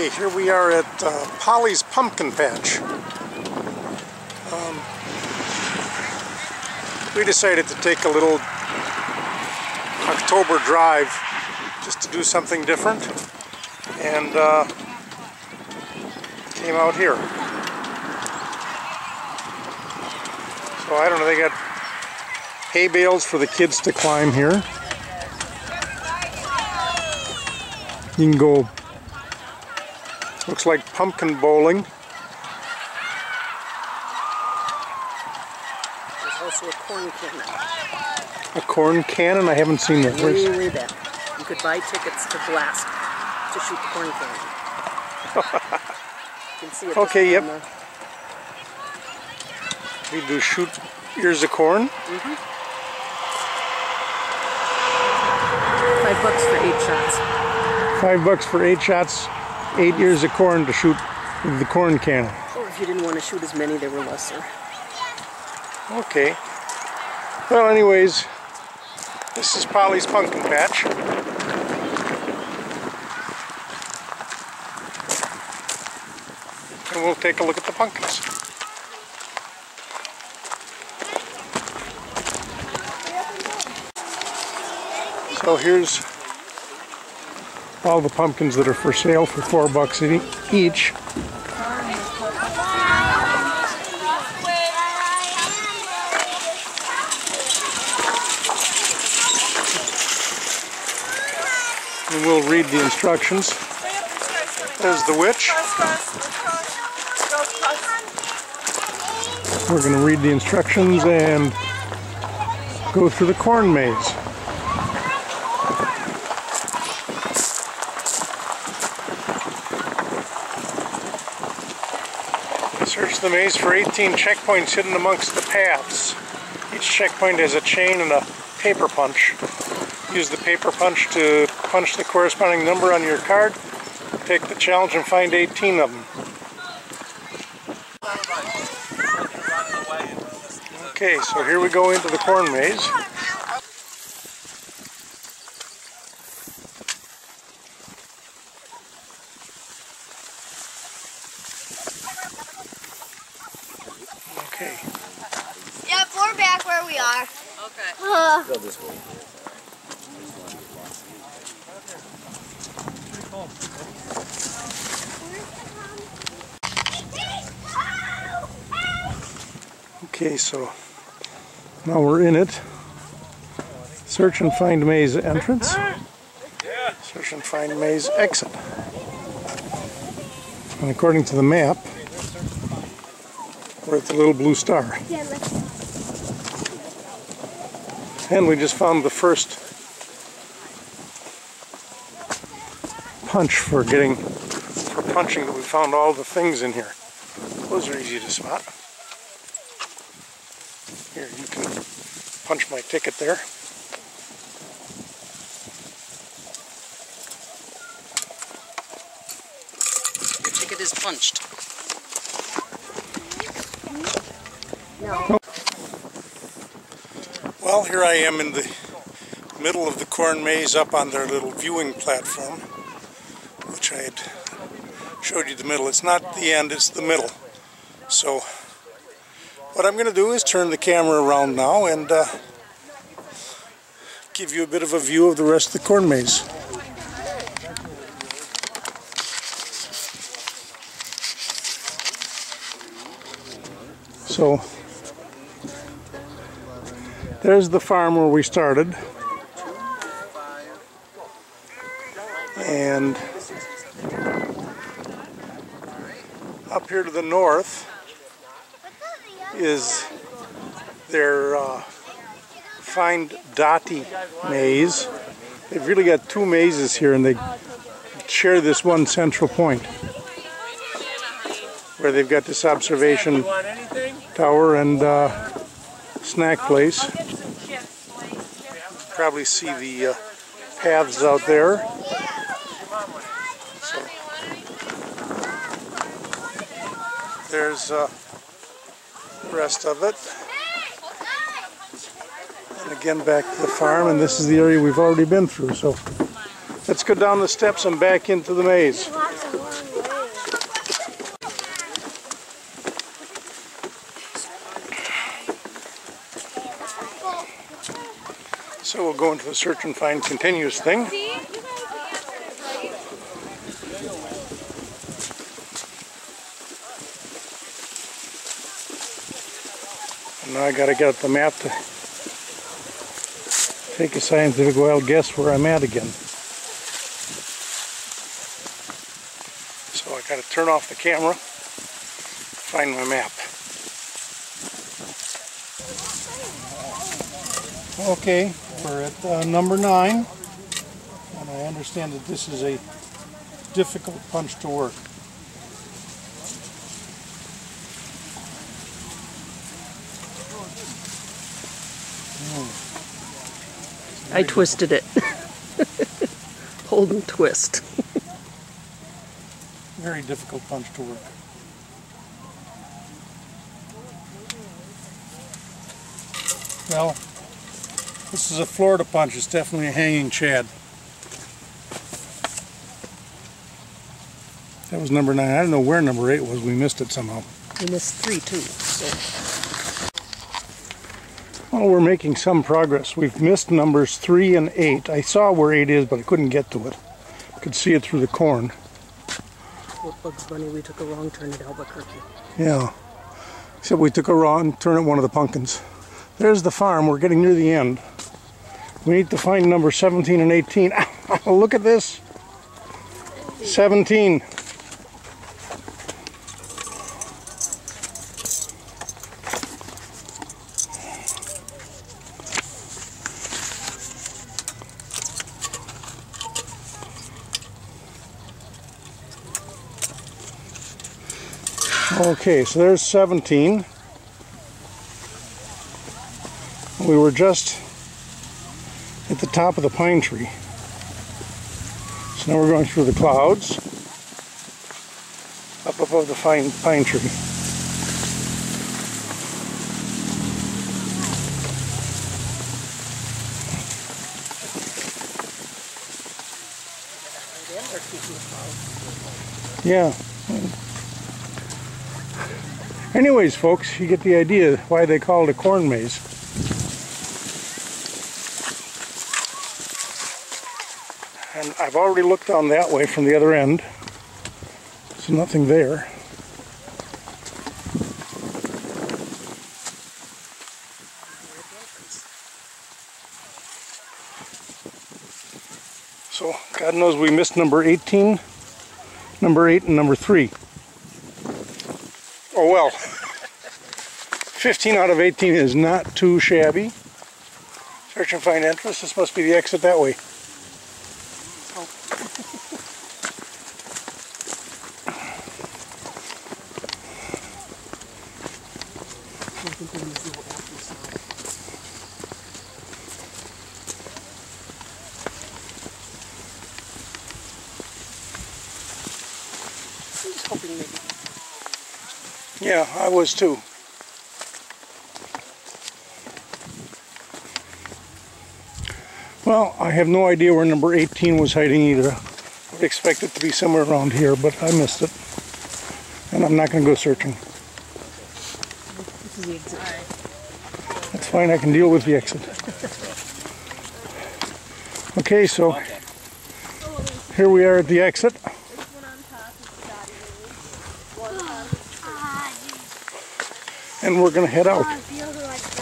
Okay, here we are at Polly's Pumpkin Patch. We decided to take a little October drive just to do something different, and came out here. So I don't know, they got hay bales for the kids to climb here. You can go, looks like pumpkin bowling. There's also a corn cannon. A corn cannon? I haven't seen that. Way back. You could buy tickets to blast, to shoot the corn cannon. You can see it. Okay, yep. We do shoot ears of corn. $5 for 8 shots. $5 for 8 shots, 8 ears of corn to shoot with the corn cannon. Or if you didn't want to shoot as many, they were lesser. Okay. Well, anyways, this is Polly's Pumpkin Patch. And we'll take a look at the pumpkins. So here's all the pumpkins that are for sale for $4 each. And we'll read the instructions. There's the witch. We're going to read the instructions and go through the corn maze. Search the maze for 18 checkpoints hidden amongst the paths. Each checkpoint has a chain and a paper punch. Use the paper punch to punch the corresponding number on your card. Take the challenge and find 18 of them. Okay, so here we go into the corn maze. Okay. Yep, we're back where we are. Okay. Go this way. Okay, so now we're in it. Search and find maze entrance. Search and find maze exit. And according to the map, we're at the little blue star. And we just found the first punch for punching, that we found all the things in here. Those are easy to spot. Here, you can punch my ticket there. Your ticket is punched. No. Well, here I am in the middle of the corn maze up on their little viewing platform, which I had showed you the middle. It's not the end, it's the middle. So what I'm going to do is turn the camera around now and give you a bit of a view of the rest of the corn maze. So there's the farm where we started, and up here to the north is their Find Dottie maze. They've really got 2 mazes here, and they share this one central point where they've got this observation tower and snack place. Probably see the paths out there. So there's the rest of it. And again back to the farm, and this is the area we've already been through. So let's go down the steps and back into the maze. So we'll go into the search and find continuous thing. And now I gotta get the map to take a scientific wild guess where I'm at again. So I gotta turn off the camera, find my map. Okay, we're at number 9, and I understand that this is a difficult punch to work. I twisted it. Hold and twist. Very difficult punch to work. Well, this is a Florida punch. It's definitely a hanging shad. That was number 9. I don't know where number 8 was. We missed it somehow. We missed 3 too. So. Well, we're making some progress. We've missed numbers 3 and 8. I saw where 8 is, but I couldn't get to it. I could see it through the corn. What Bugs Bunny, we took a wrong turn at Albuquerque. Yeah. Except we took a wrong turn at one of the pumpkins. There's the farm. We're getting near the end. We need to find number 17 and 18. Look at this. 17. Okay, so there's 17. We were just at the top of the pine tree. So now we're going through the clouds, up above the pine tree. Yeah. Anyways, folks, you get the idea why they call it a corn maze. And I've already looked down that way from the other end. There's nothing there. So, God knows we missed number 18, number 8, and number 3. Oh well, 15 out of 18 is not too shabby. Search and find entrance. This must be the exit that way. Yeah, I was too. Well, I have no idea where number 18 was hiding either. I would expect it to be somewhere around here, but I missed it. And I'm not going to go searching. This is the exit. That's fine, I can deal with the exit. Okay, so here we are at the exit. And we're going to head out.